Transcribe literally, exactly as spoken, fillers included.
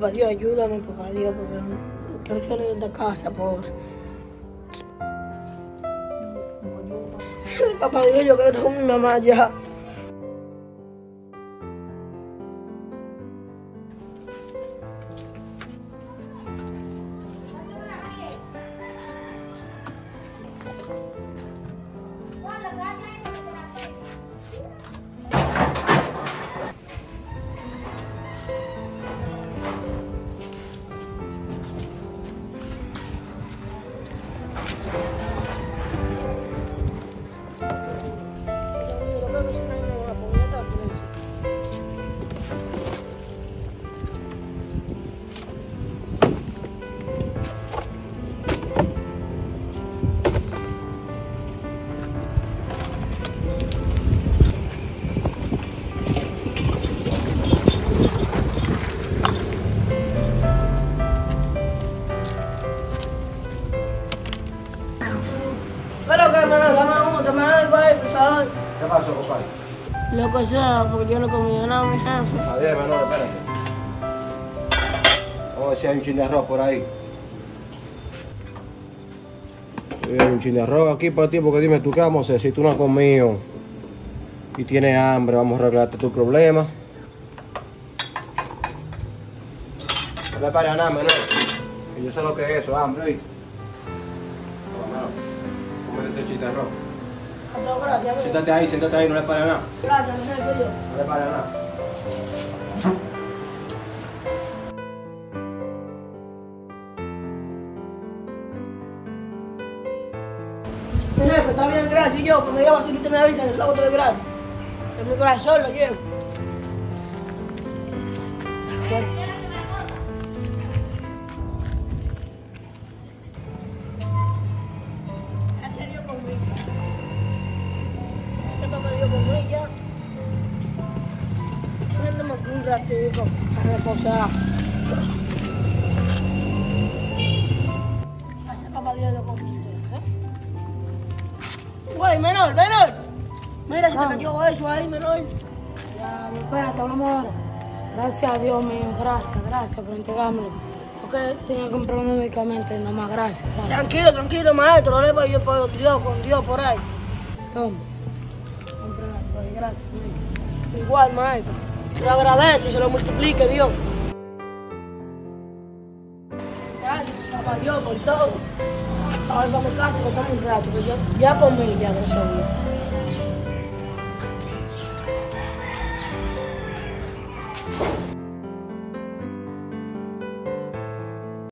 papá Dios, ayúdame, papá Dios, porque no quiero salir de casa, pobre. Papá Dios, yo quiero estar con mi mamá ya. Pero que me dame otra, me da el ¿sabes? ¿Qué pasó, compadre? Lo que sea, porque yo no comí nada, mi jefe. Está bien, menor, espérate. Vamos a ver si hay un chin de arroz por ahí. Sí, hay un chin de arroz aquí para ti, porque dime tú qué vamos a hacer si tú no has comido y tienes hambre. Vamos a arreglarte tu problema. No le pares a nada, menor. Que yo sé lo que es eso, hambre, ¿oíste? Come ese chin de arroz. No, gracias, mi Siéntate ahí, siéntate ahí, no le pares a nada. Gracias, mi jefe, yo. No le pares a nada. Mi jefe, está bien, gracias. Y yo, cuando llego así, usted me avisa, yo salgo todo de gratis. En mi corazón lo llevo. Bueno. Gracias a Dios conmigo. Gracias papá Dios conmigo ya. Déjame un ratito a reposar. Gracias papá Dios conmigo. Güey, menor, menor. Mira, si te cayó eso ahí, menor. Ya, espérate, hablamos ahora. Gracias a Dios mío, gracias, gracias por entregármelo. Porque tenía que comprar unos medicamentos y nada más, gracias, gracias. Tranquilo, tranquilo, maestro. No le voy yo por Dios, con Dios por ahí. Toma. Compra algo ahí, gracias, mío. Igual, maestro. Se lo agradece y se lo multiplique, Dios. Gracias, papá Dios, por todo. Ahora vamos a casa, que estamos un rato, que yo ya comí, ya, gracias a Dios.